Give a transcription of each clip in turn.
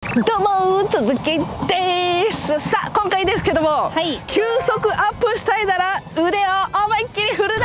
どうも続きです。さあ今回ですけども、はい、急速アップしたいなら腕を思いっきり振るな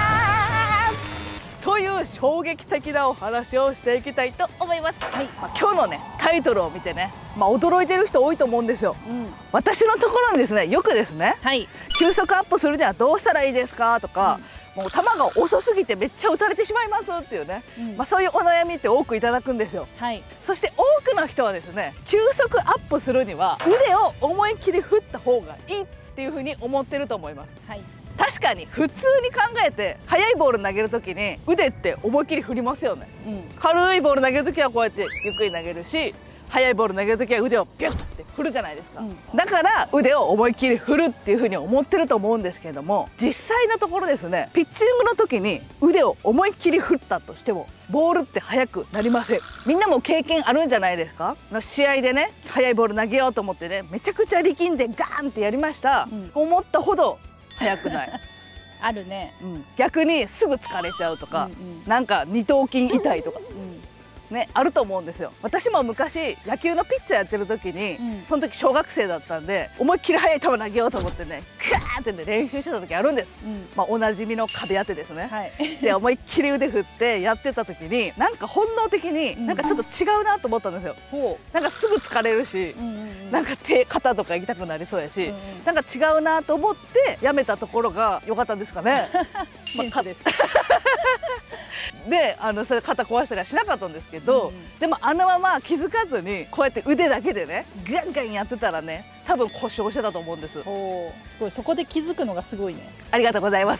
という衝撃的なお話をしていきたいと思います。はい、今日のねタイトルを見てね、驚いてる人多いと思うんですよ。私のところにですねよくですね、はい、急速アップするにはどうしたらいいですかとか、もう球が遅すぎてめっちゃ打たれてしまいますっていうね、そういうお悩みって多くいただくんですよ。はい、そして多くの人はですね、急速アップするには腕を思いっきり振った方がいいっていうふうに思ってると思います。はい、確かに普通に考えて速いボール投げるときに腕って思いっきり振りますよね。軽いボール投げるときはこうやってゆっくり投げるし、速いボール投げるときは腕をビュッて振るじゃないですか。だから腕を思いっきり振るっていうふうに思ってると思うんですけれども、実際のところですね、ピッチングの時に腕を思いっきり振ったとしてもボールって速くなりません。みんなも経験あるんじゃないですか。試合でね速いボール投げようと思ってね、めちゃくちゃ力んでガーンってやりました、思ったほど速くないあるね、 逆にすぐ疲れちゃうとか、なんか二頭筋痛いとか、ね、あると思うんですよ。私も昔野球のピッチャーやってる時に、その時小学生だったんで思いっきり速い球投げようと思ってねガーってね練習してた時あるんです。おなじみの壁当てですね。はい、で思いっきり腕振ってやってた時になんか本能的になんかちょっと違うなと思ったんですよ。なんかすぐ疲れるし、なんか肩とか痛くなりそうやし、なんか違うなと思ってやめたところが良かったんですかね。ですでそれ肩壊したりはしなかったんですけど、でもあのまま気づかずにこうやって腕だけでねガンガンやってたらね、多分故障してたと思うんです。 すごい、そこで気づくのがすごいね。 ありがとうございます。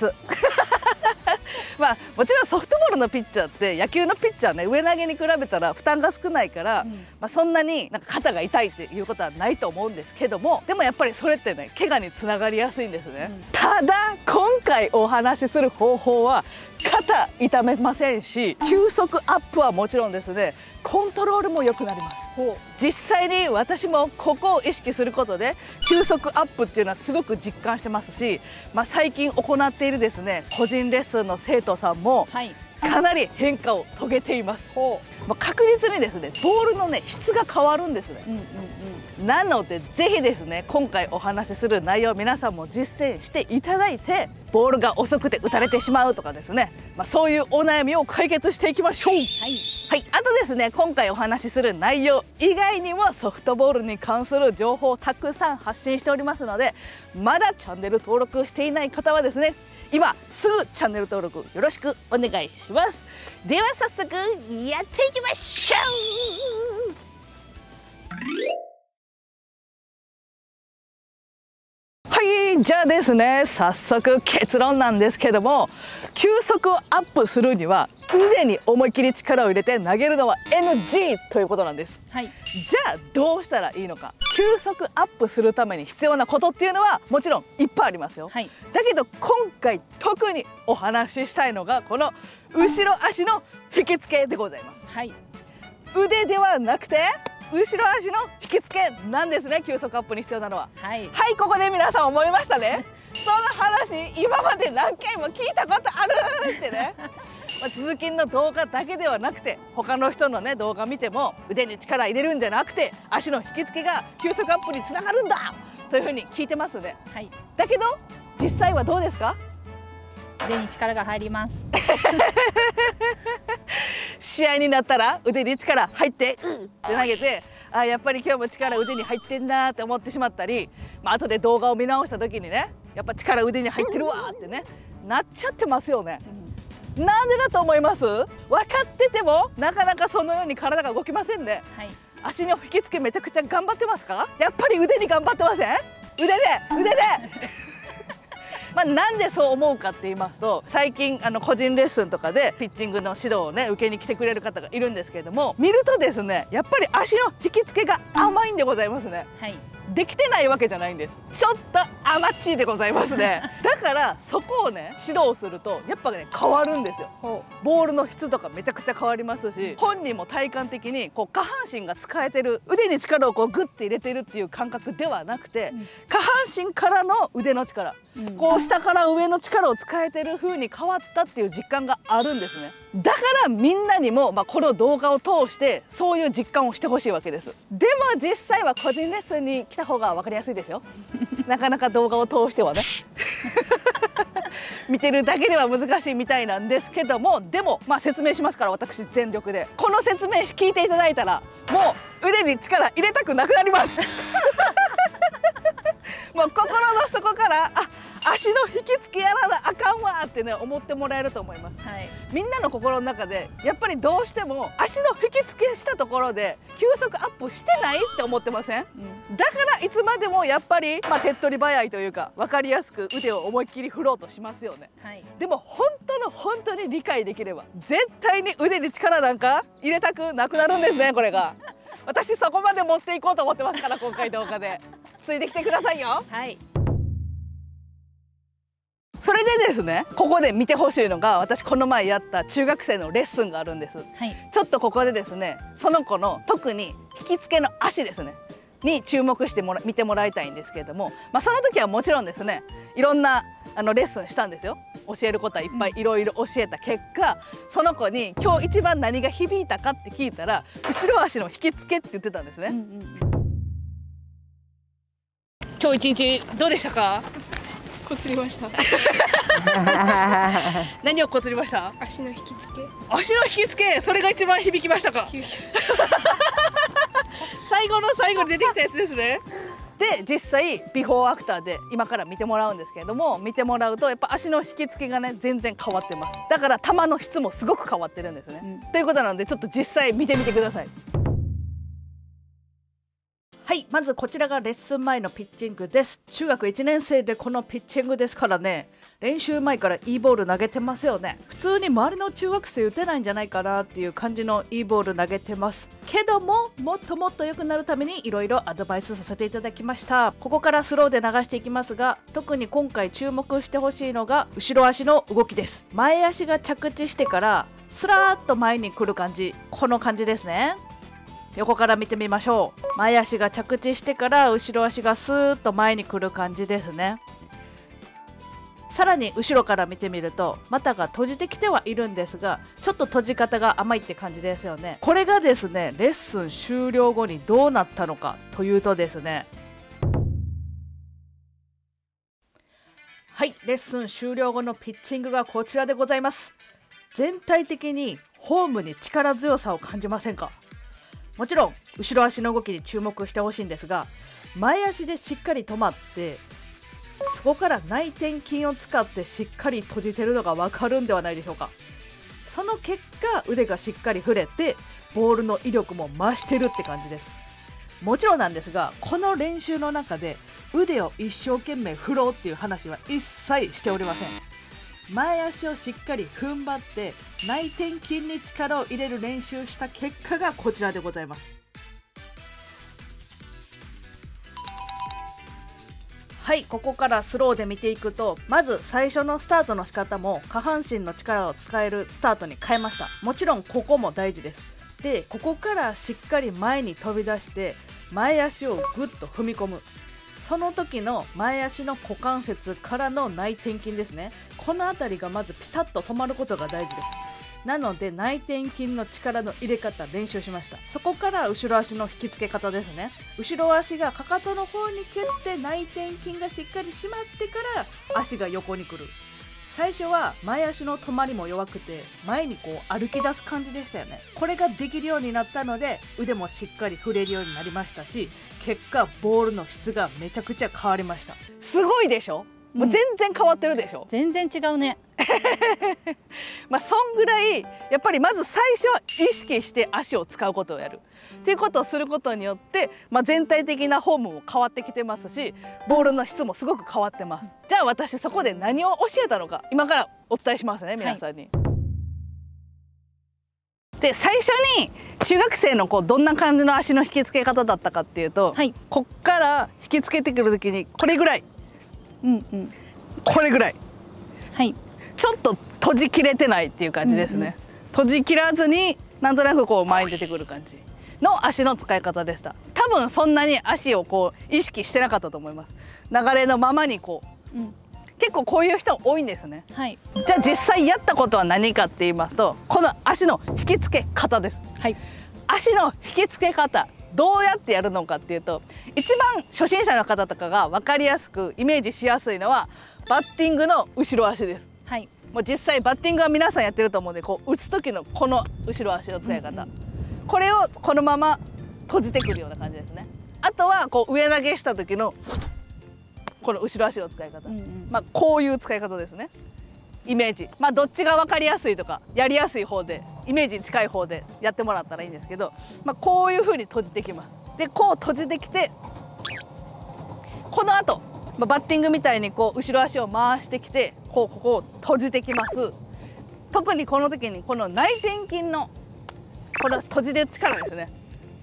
もちろんソフトボールのピッチャーって野球のピッチャーね、上投げに比べたら負担が少ないから、そんなになんか肩が痛いっていうことはないと思うんですけども、でもやっぱりそれってね怪我につながりやすいんですね。ただ今回お話しする方法は肩痛めませんし、急速アップはもちろんですね、コントロールも良くなります。実際に私もここを意識することで急速アップっていうのはすごく実感してますし、最近行っているですね個人レッスンの生徒さんもかなり変化を遂げています。確実にですねボールのね質が変わるんですね。なのでぜひですね今回お話しする内容、皆さんも実践していただいて、ボールが遅くて打たれてしまうとかですね、そういうお悩みを解決していきましょう。はい、あとですね今回お話しする内容以外にもソフトボールに関する情報をたくさん発信しておりますので、まだチャンネル登録していない方はですね今すぐチャンネル登録よろしくお願いします。では早速やっていきましょう。じゃあですね早速結論なんですけども、急速をアップするには腕に思いっきり力を入れて投げるのは NG ということなんです。じゃあどうしたらいいのか。急速アップするために必要なことっていうのはもちろんいっぱいありますよ。だけど今回特にお話ししたいのがこの後ろ足の引き付けでございます。腕ではなくて後ろ足の引き付けなんですね、急速アップに必要なのは。ここで皆さん思いましたね。その話今まで何回も聞いたことあるってね。続きの動画だけではなくて他の人のね動画見ても腕に力入れるんじゃなくて足の引き付けが急速アップにつながるんだというふうに聞いてますね。だけど実際はどうですか。 腕に力が入ります。 試合になったら腕に力入ってって投げて、やっぱり今日も力腕に入ってんなって思ってしまったり、後で動画を見直した時にねやっぱ力腕に入ってるわってねなっちゃってますよね。なんでだと思います？分かっててもなかなかそのように体が動きませんね。足の引き付けめちゃくちゃ頑張ってますか？やっぱり腕に頑張ってません？腕でなんでそう思うかって言いますと、最近個人レッスンとかでピッチングの指導をね受けに来てくれる方がいるんですけれども、見るとですねやっぱり足の引き付けが甘いんでございますね。できてないわけじゃないんです。ちょっと甘っちいでございますね。だからそこをね指導するとやっぱね変わるんですよ。ボールの質とかめちゃくちゃ変わりますし、本人も体感的に下半身が使えてる、腕に力をグッて入れてるっていう感覚ではなくて、下半身からの腕の力、こう下から上の力を使えてる風に変わったっていう実感があるんですね。だからみんなにも、この動画を通してそういう実感をしてほしいわけです。でも実際は個人レッスンに来た方が分かりやすいですよ。なかなか動画を通してはね見てるだけでは難しいみたいなんですけども、でも説明しますから、私全力でこの説明聞いていただいたらもう腕に力入れたくなくなりますもう心の底から足の引き付けやらなあかんわってね思ってもらえると思います、はい、みんなの心の中でやっぱりどうしても足の引き付けしたところで球速アップしてないって思ってません、だからいつまでもやっぱり手っ取り早いというか分かりやすく腕を思いっきり振ろうとしますよね、はい、でも本当に理解できれば絶対に腕に力なんか入れたくなくなるんですね。これが私そこまで持っていこうと思ってますから、今回動画でついてきてくださいよ。はい、それでですね、ここで見てほしいのが、私この前やった中学生のレッスンがあるんです、はい、ちょっとここでですね、その子の特に引き付けの足ですねに注目して見てもらいたいんですけれども、その時はもちろんですね、いろんなレッスンしたんですよ。教えることはいっぱいいろいろ教えた結果、その子に今日一番何が響いたかって聞いたら、後ろ足の引き付けって言ってたんですね。今日一日どうでしたか？ こすりました何をこすりました？ 足の引き付け。 足の引き付け、それが一番響きましたか？最後の最後に出てきたやつですね。で実際ビフォーアフターで今から見てもらうんですけれども、見てもらうとやっぱ足の引き付けがね全然変わってます。だから球の質もすごく変わってるんですね、ということなのでちょっと実際見てみてください。はい、まずこちらがレッスン前のピッチングです。中学1年生でこのピッチングですからね、練習前からいいボール投げてますよね。普通に周りの中学生打てないんじゃないかなっていう感じのいいボール投げてますけども、もっともっと良くなるためにいろいろアドバイスさせていただきました。ここからスローで流していきますが、特に今回注目してほしいのが後ろ足の動きです。前足が着地してからスラーッと前に来る感じ、この感じですね。横から見てみましょう。前足が着地してから後ろ足がスーッと前に来る感じですね。さらに後ろから見てみると股が閉じてきてはいるんですが、ちょっと閉じ方が甘いって感じですよね。これがですね、レッスン終了後にどうなったのかというとですね、はい、レッスン終了後のピッチングがこちらでございます。全体的にフォームに力強さを感じませんか？もちろん後ろ足の動きに注目してほしいんですが、前足でしっかり止まってそこから内転筋を使ってしっかり閉じてるのが分かるんではないでしょうか。その結果腕がしっかり振れてボールの威力も増してるって感じです。もちろんなんですが、この練習の中で腕を一生懸命振ろうっていう話は一切しておりません。前足をしっかり踏ん張って内転筋に力を入れる練習した結果がこちらでございます。はい、ここからスローで見ていくと、まず最初のスタートの仕方も下半身の力を使えるスタートに変えました。もちろんここも大事です。でここからしっかり前に飛び出して前足をぐっと踏み込む、その時の前足の股関節からの内転筋ですね。この辺りがまずピタッと止まることが大事です。なので内転筋の力の入れ方練習しました。そこから後ろ足の引き付け方ですね。後ろ足がかかとの方に蹴って内転筋がしっかり締まってから足が横に来る。最初は前足の止まりも弱くて前にこう歩き出す感じでしたよね。これができるようになったので腕もしっかり振れるようになりましたし、結果ボールの質がめちゃくちゃ変わりました。すごいでしょ。もう全然変わってるでしょ、 全然違うねそんぐらいやっぱりまず最初は意識して足を使うことをやるっていうことをすることによって、全体的なフォームも変わってきてますし、ボールの質もすごく変わってます。じゃあ私そこで何を教えたのか今からお伝えしますね、皆さんに。で最初に中学生のどんな感じの足の引き付け方だったかっていうと、こっから引き付けてくる時にこれぐらい、これぐらい、ちょっと閉じきれてないっていう感じですね。閉じきらずになんとなく前に出てくる感じの足の使い方でした。多多分そんなに足をこう意識してなかったと思います。流れのままにこう、結構こういう人多いんですね。 はい。 じゃあ実際やったことは何かって言いますと、この足の引き付け方です。 はい。 足の引き付け方どうやってやるのかっていうと、一番初心者の方とかが分かりやすくイメージしやすいのはバッティングの後ろ足です。 はい。 もう実際バッティングは皆さんやってると思うんで、こう打つ時のこの後ろ足の使い方、これをこのまま閉じてくるような感じですね。あとはこう上投げした時のこの後ろ足の使い方、こういう使い方ですね。イメージ、どっちが分かりやすいとかやりやすい方で、イメージに近い方でやってもらったらいいんですけど、こういう風に閉じてきます。でこう閉じてきて、この後、バッティングみたいにこう後ろ足を回してきて、ここを閉じてきます。特にこの時にこの内転筋のこの閉じる力ですね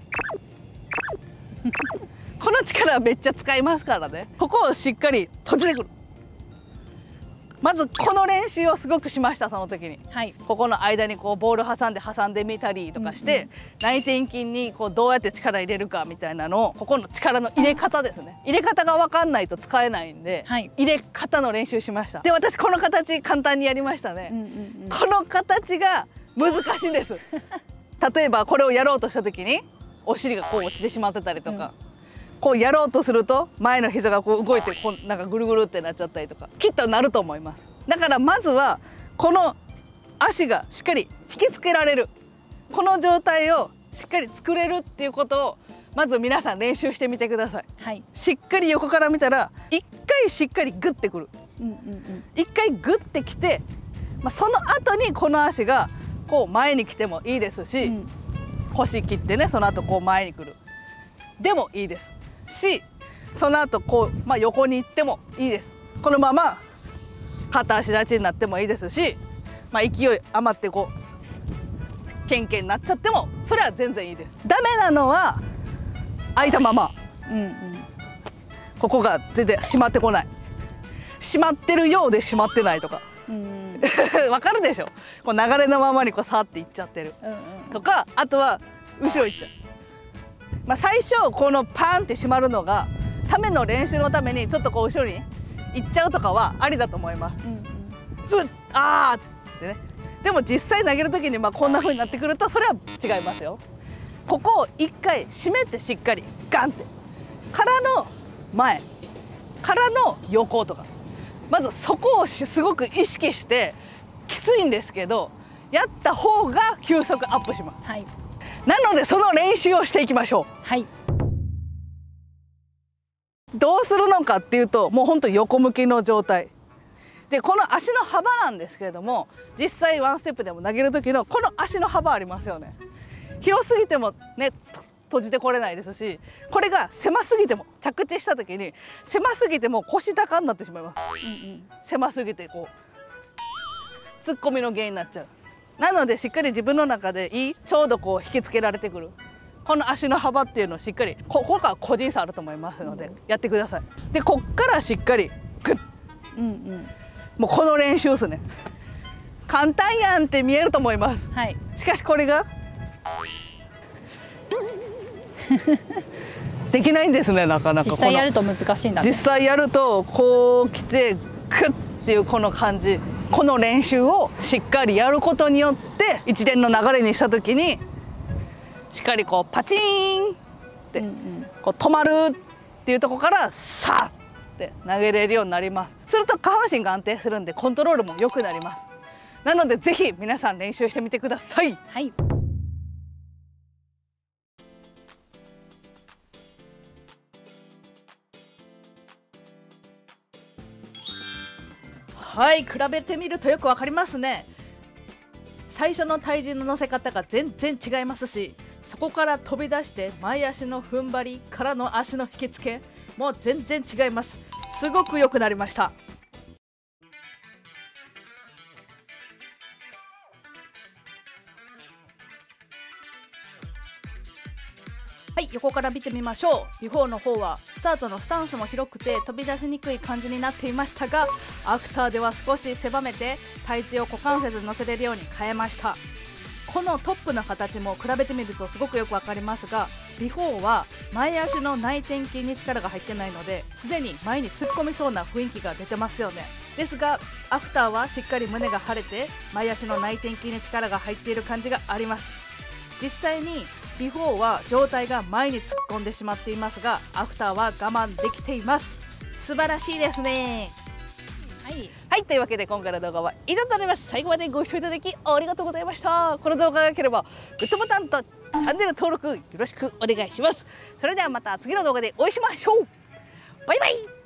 この力はめっちゃ使いますからね。ここをしっかり閉じてくる。まずこの練習をすごくしました。その時に、はい、ここの間にこうボール挟んでみたりとかして、内転筋にこうどうやって力入れるかみたいなのを、ここの力の入れ方ですね。入れ方が分かんないと使えないんで、はい、入れ方の練習しました。で私この形簡単にやりましたね。この形が難しいんです例えばこれをやろうとした時にお尻がこう落ちてしまってたりとか、こうやろうとすると前の膝がこう動いてこうなんかぐるぐるってなっちゃったりとかきっとなると思います。だからまずはこの足がしっかり引きつけられる、この状態をしっかり作れるっていうことをまず皆さん練習してみてください。はい、しっかり横から見たら一回しっかりグッてくる、一回グッてきて、その後にこの足がこう前に来てもいいですし、腰切ってねその後こう前に来るでもいいですし、その後こう、横に行ってもいいです。このまま片足立ちになってもいいですし、勢い余ってこうケンケンになっちゃってもそれは全然いいです。ダメなのは開いたまま、ここが全然閉まってこない、閉まってるようで閉まってないとかわかるでしょ。こう流れのままにこうさっていっちゃってるとか、あとは後ろ行っちゃう。最初このパーンって閉まるのがための練習のためにちょっとこう後ろに行っちゃうとかはありだと思います。あーってね。でも実際投げる時にこんな風になってくるとそれは違いますよ。ここを一回締めてしっかりガンってからの前からの横とか、まずそこをすごく意識してきついんですけどやった方が球速アップします。はい、なのでその練習をしていきましょう。はい、どうするのかっていうと、もうほんと横向きの状態で、この足の幅なんですけれども、実際ワンステップでも投げる時のこの足の幅ありますよね。広すぎてもね閉じてこれないですし、これが狭すぎても着地した時に狭すぎても腰高になってしまいます。狭すぎてこう突っ込みの原因になっちゃう。なのでしっかり自分の中でちょうどこう引きつけられてくるこの足の幅っていうのをしっかり、ここから個人差あると思いますのでやってください。でこっからしっかりグッ、もうこの練習ですね。簡単やんって見えると思います。はい、しかしこれができないんですね、なかなか。 実際やると難しいんだね。 実際やるとこう来てグッっていうこの感じ、この練習をしっかりやることによって一連の流れにした時にしっかりこうパチーンってこう止まるっていうところからさあって投げれるようになります。すると下半身が安定するんでコントロールも良くなります。なのでぜひ皆さん練習してみてください。はい、はい、比べてみるとよくわかりますね。最初の体重の乗せ方が全然違いますし、そこから飛び出して前足の踏ん張りからの足の引き付けもう全然違います。すごく良くなりました。はい、横から見てみましょう。ビフォーの方はスタートのスタンスも広くて飛び出しにくい感じになっていましたが、アフターでは少し狭めて体重を股関節に乗せれるように変えました。このトップの形も比べてみるとすごくよくわかりますが、ビフォーは前足の内転筋に力が入ってないので、すでに前に突っ込みそうな雰囲気が出てますよね。ですがアフターはしっかり胸が張れて前足の内転筋に力が入っている感じがあります。実際にビフォーは上体が前に突っ込んでしまっていますが、アフターは我慢できています。素晴らしいですね。はい、というわけで今回の動画は以上となります。最後までご視聴いただきありがとうございました。この動画が良ければグッドボタンとチャンネル登録よろしくお願いします。それではまた次の動画でお会いしましょう。バイバイ。